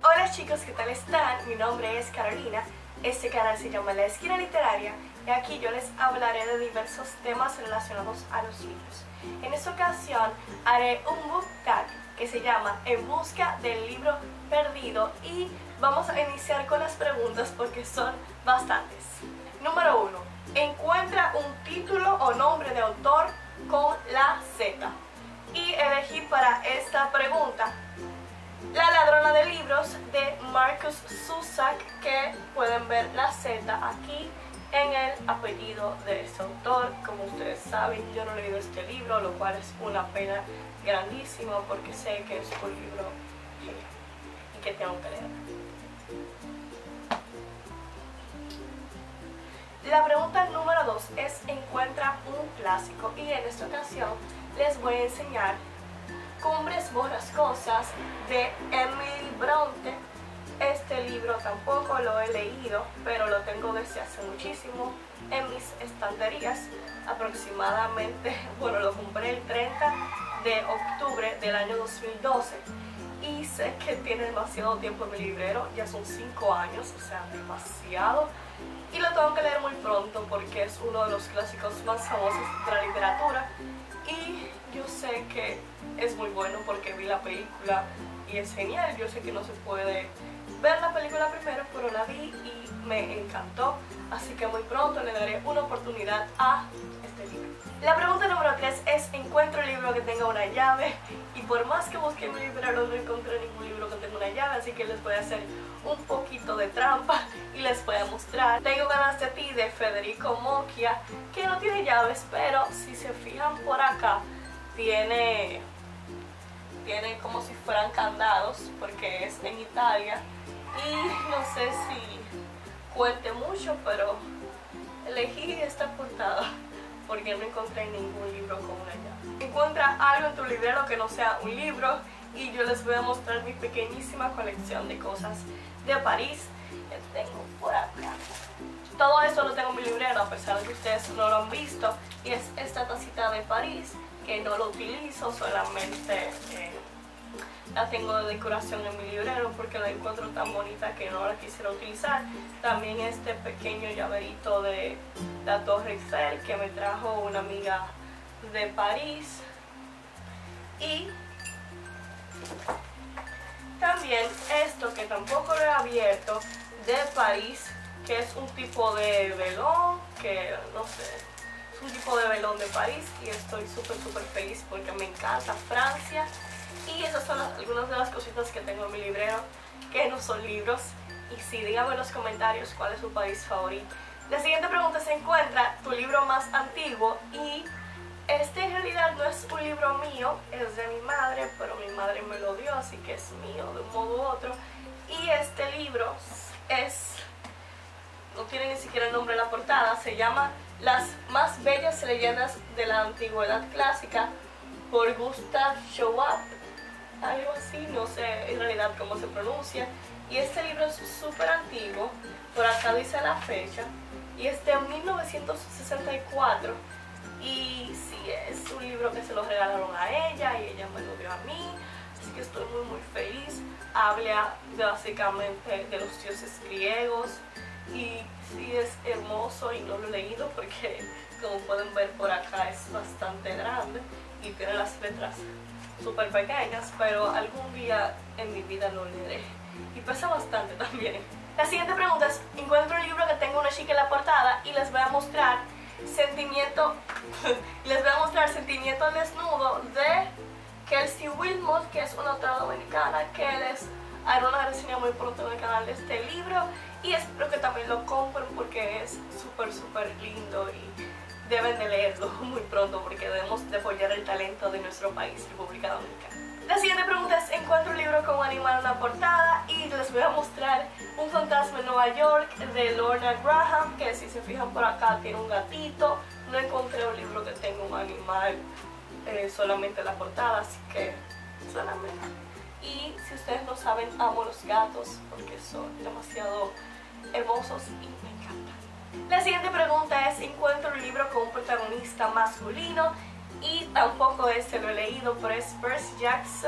Hola chicos, ¿qué tal están? Mi nombre es Carolina, este canal se llama La Esquina Literaria y aquí yo les hablaré de diversos temas relacionados a los libros. En esta ocasión haré un book tag que se llama En busca del libro perdido y vamos a iniciar con las preguntas porque son bastantes. Número 1. Encuentra un título o nombre de autor con la Z. Y elegí para esta pregunta La ladrona de libros de Markus Zusak, que pueden ver la Z aquí en el apellido de este autor. Como ustedes saben, yo no he leído este libro, lo cual es una pena grandísima porque sé que es un libro genial y que tengo que leer. La pregunta número 2 es encuentra un clásico y en esta ocasión les voy a enseñar Cumbres Borrascosas de Emily Bronte. Este libro tampoco lo he leído, pero lo tengo desde hace muchísimo en mis estanterías. Aproximadamente, bueno, lo compré el 30 de octubre del año 2012 y sé que tiene demasiado tiempo en mi librero, ya son 5 años, o sea, demasiado. Y lo tengo que leer muy pronto porque es uno de los clásicos más famosos de la literatura y yo sé que es muy bueno porque vi la película y es genial. Yo sé que no se puede ver la película primero, pero la vi y me encantó, así que muy pronto le daré una oportunidad a este libro. La pregunta número 3 es encuentro el libro que tenga una llave y por más que busqué en mi librero no encontré ningún libro que tenga una llave, así que les voy a hacer un poquito de trampa y les voy a mostrar Tengo ganas de ti de Federico Mocchia, que no tiene llaves, pero si se fijan por acá tiene como si fueran candados porque es en Italia y no sé si cuente mucho, pero elegí esta portada porque no encontré ningún libro con una llave. Encuentra algo en tu librero que no sea un libro y yo les voy a mostrar mi pequeñísima colección de cosas de París que tengo por acá. Todo esto lo tengo en mi librero a pesar de que ustedes no lo han visto y es esta tacita de París que no lo utilizo, solamente la tengo de decoración en mi librero porque la encuentro tan bonita que no la quisiera utilizar. También este pequeño llaverito de la Torre Eiffel que me trajo una amiga de París y también esto que tampoco lo he abierto de París, que es un tipo de velón, que no sé, es un tipo de velón de París y estoy súper feliz porque me encanta Francia. Y esas son algunas de las cositas que tengo en mi librero que no son libros. Y sí, díganme en los comentarios cuál es su país favorito. La siguiente pregunta se encuentra tu libro más antiguo y este en realidad no es un libro mío, es de mi madre, pero mi madre me lo dio, así que es mío de un modo u otro. Y este libro no tiene ni siquiera el nombre en la portada, se llama Las más bellas leyendas de la antigüedad clásica por Gustav Schwab, algo así, no sé en realidad cómo se pronuncia. Y este libro es súper antiguo, por acá dice la fecha, y es de 1964. Y sí, es un libro que se lo regalaron a ella y ella me lo dio a mí, así que estoy muy feliz. Habla básicamente de los dioses griegos y sí es hermoso y no lo he leído porque como pueden ver por acá es bastante grande y tiene las letras súper pequeñas, pero algún día en mi vida lo leeré y pesa bastante también. La siguiente pregunta es encuentro un libro que tenga una chica en la portada y les voy a mostrar Sentimiento al desnudo de Kelsey Wilmot, que es una autora dominicana que haré una reseña muy pronto en el canal de este libro y espero que también lo compren porque es súper lindo y deben de leerlo muy pronto porque debemos de apoyar el talento de nuestro país, República Dominicana. La siguiente pregunta es encuentro un libro con un animal en la portada y les voy a mostrar Un fantasma en Nueva York de Lorna Graham, que si se fijan por acá tiene un gatito. No encontré un libro que tenga un animal solamente en la portada, así que solamente. Y si ustedes no saben, amo los gatos porque son demasiado hermosos y me encantan. La siguiente pregunta es encuentro un libro con un protagonista masculino y tampoco este lo he leído, pero es Percy Jackson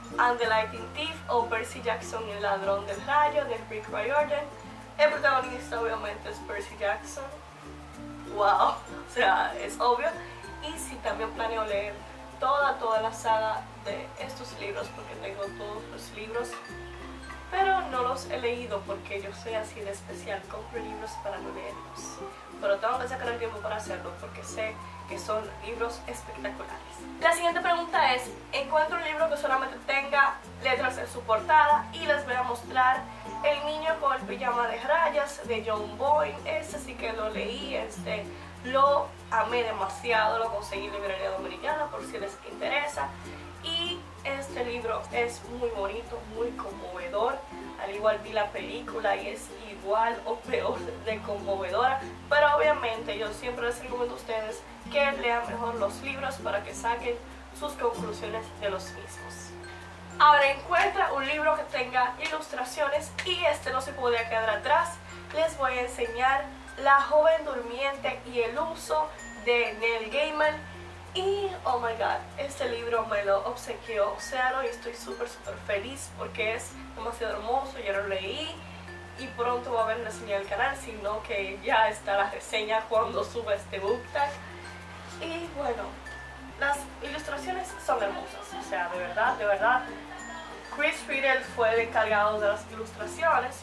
and the Lightning Thief o Percy Jackson, el ladrón del rayo, de Rick Riordan. El protagonista obviamente es Percy Jackson. Wow, o sea, es obvio. Y sí, también planeo leer toda la saga de estos libros, porque tengo todos los libros, pero no los he leído porque yo soy así de especial, compro libros para no leerlos, pero tengo que sacar el tiempo para hacerlo porque sé que son libros espectaculares. La siguiente pregunta es: encuentro un libro que solamente tenga letras en su portada, y les voy a mostrar El niño con el pijama de rayas de John Boyne. Este sí que lo leí, lo amé demasiado, lo conseguí en librería dominicana por si les interesa. Y este libro es muy bonito, muy conmovedor. Al igual vi la película y es igual o peor de conmovedora. Pero obviamente yo siempre les recomiendo a ustedes que lean mejor los libros para que saquen sus conclusiones de los mismos. Ahora, encuentra un libro que tenga ilustraciones, y este no se podía quedar atrás. Les voy a enseñar La joven durmiente y el uso de Neil Gaiman. Y oh my god, este libro me lo obsequió Océano y estoy súper feliz porque es demasiado hermoso. Ya lo leí y pronto va a haber reseña del canal, sino que ya está la reseña cuando suba este book tag. Y bueno, las ilustraciones son hermosas, o sea, de verdad. Chris Riddle fue el encargado de las ilustraciones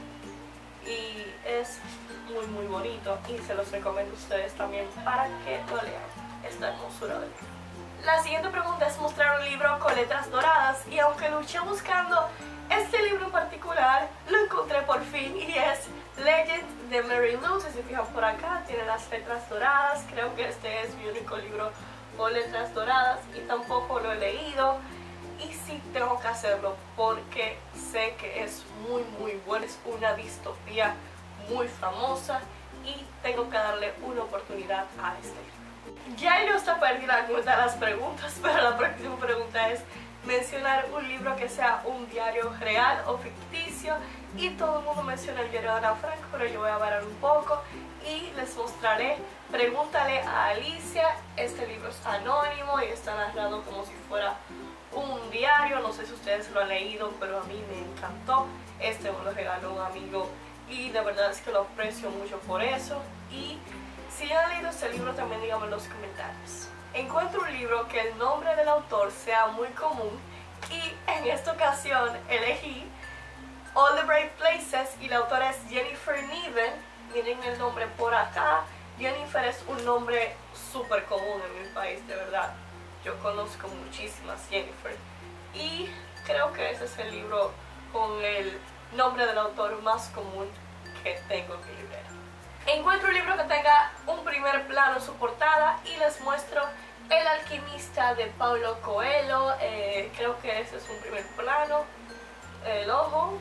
y es muy bonito, y se los recomiendo a ustedes también para que lo lean. Esta hermosura del libro. La siguiente pregunta es mostrar un libro con letras doradas, y aunque luché buscando este libro en particular, lo encontré por fin, y es Legend de Mary Lou. Si se fijan por acá, tiene las letras doradas. Creo que este es mi único libro con letras doradas y tampoco lo he leído, y sí tengo que hacerlo porque sé que es muy bueno. Es una distopía muy famosa y tengo que darle una oportunidad a este libro. Ya yo hasta perdí la cuenta de las preguntas, pero la próxima pregunta es mencionar un libro que sea un diario real o ficticio, y todo el mundo menciona el diario de Ana Frank, pero yo voy a parar un poco y les mostraré Pregúntale a Alicia. Este libro es anónimo y está narrado como si fuera un diario. No sé si ustedes lo han leído, pero a mí me encantó. Este me lo regaló un amigo y de verdad es que lo aprecio mucho por eso. Y si ya han leído este libro, también díganme en los comentarios. Encuentro un libro que el nombre del autor sea muy común, y en esta ocasión elegí All the Bright Places, y la autora es Jennifer Niven. Miren el nombre por acá. Jennifer es un nombre súper común en mi país, de verdad. Yo conozco muchísimas Jennifer, y creo que ese es el libro con el nombre del autor más común que tengo en mi librero. Encuentro un libro que tenga un primer plano en su portada, y les muestro El alquimista de Paulo Coelho. Creo que ese es un primer plano. El ojo,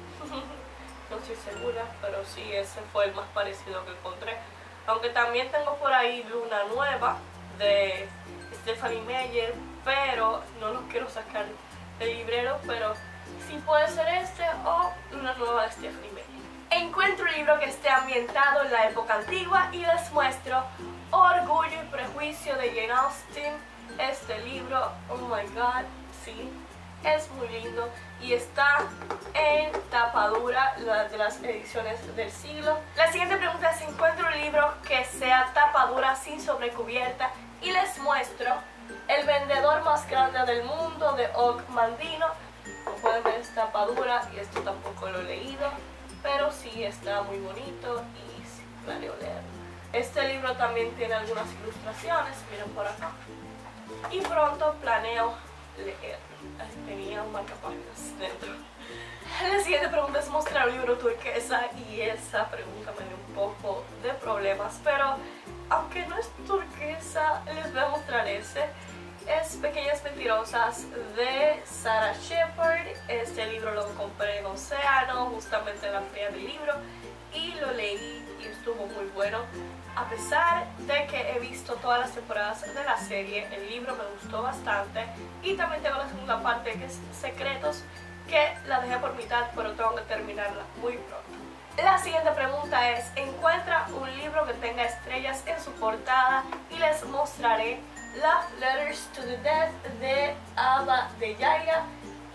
no estoy segura, pero sí, ese fue el más parecido que encontré. Aunque también tengo por ahí Luna Nueva de Stephanie Meyer, pero no lo quiero sacar del librero, pero sí puede ser este o Luna Nueva de Stephanie Meyer. Encuentro un libro que esté ambientado en la época antigua, y les muestro Orgullo y Prejuicio de Jane Austen. Este libro, oh my god, sí, es muy lindo y está en tapa dura, de las ediciones del siglo. La siguiente pregunta es: encuentro un libro que sea tapa dura sin sobrecubierta, y les muestro El vendedor más grande del mundo de Og Mandino. Como pueden ver, es tapa dura, y esto tampoco lo he leído, pero sí está muy bonito y sí planeo leerlo. Este libro también tiene algunas ilustraciones, miren por acá, y pronto planeo leerlo. Tenía un marcapáginas dentro. La siguiente pregunta es mostrar un libro turquesa, y esa pregunta me dio un poco de problemas, pero aunque no es turquesa, les voy a mostrar ese. Es Pequeñas Mentirosas de Sarah Shepard. Este libro lo compré en Océano, justamente en la feria del libro, y lo leí y estuvo muy bueno. A pesar de que he visto todas las temporadas de la serie, el libro me gustó bastante, y también tengo la segunda parte, que es Secretos, que la dejé por mitad, pero tengo que terminarla muy pronto. La siguiente pregunta es: encuentra un libro que tenga estrellas en su portada, y les mostraré Love Letters to the Death de Ava de Yaira.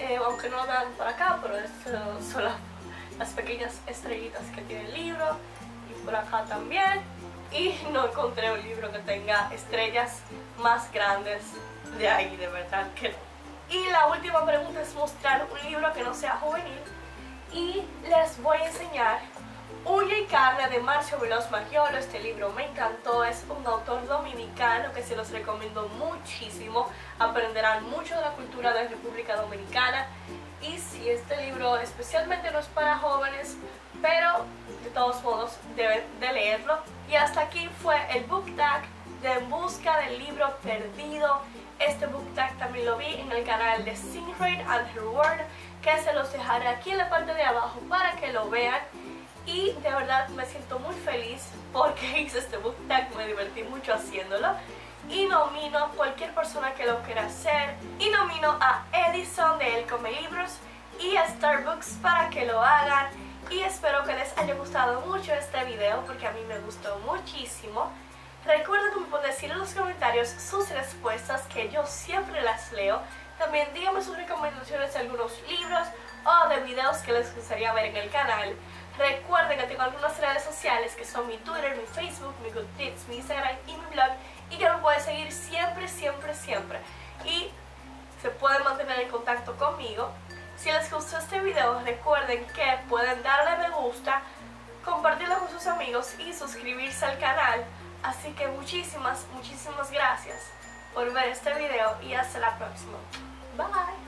aunque no lo vean por acá, pero estas son las pequeñas estrellitas que tiene el libro, y por acá también. Y no encontré un libro que tenga estrellas más grandes de ahí, de verdad que no. Y la última pregunta es mostrar un libro que no sea juvenil, y les voy a enseñar Uña y Carne de Marcio Veloz Maggiolo. Este libro me encantó, es un autor dominicano que se los recomiendo muchísimo. Aprenderán mucho de la cultura de la República Dominicana. Y si este libro especialmente no es para jóvenes, pero de todos modos deben de leerlo. Y hasta aquí fue el book tag de En Busca del Libro Perdido. Este book tag también lo vi en el canal de Sigrid and Her World, que se los dejaré aquí en la parte de abajo para que lo vean. Y de verdad me siento muy feliz porque hice este book tag, me divertí mucho haciéndolo. Y nomino a cualquier persona que lo quiera hacer. Y nomino a Edison de El Come Libros y a Starbucks para que lo hagan. Y espero que les haya gustado mucho este video, porque a mí me gustó muchísimo. Recuerden que me pueden decir en los comentarios sus respuestas, que yo siempre las leo. También díganme sus recomendaciones de algunos libros o de videos que les gustaría ver en el canal. Recuerden que tengo algunas redes sociales que son mi Twitter, mi Facebook, mi Goodreads, mi Instagram y mi blog, y que me pueden seguir siempre, siempre, siempre. Y se pueden mantener en contacto conmigo. Si les gustó este video, recuerden que pueden darle me gusta, compartirlo con sus amigos y suscribirse al canal. Así que muchísimas, muchísimas gracias por ver este video y hasta la próxima. Bye.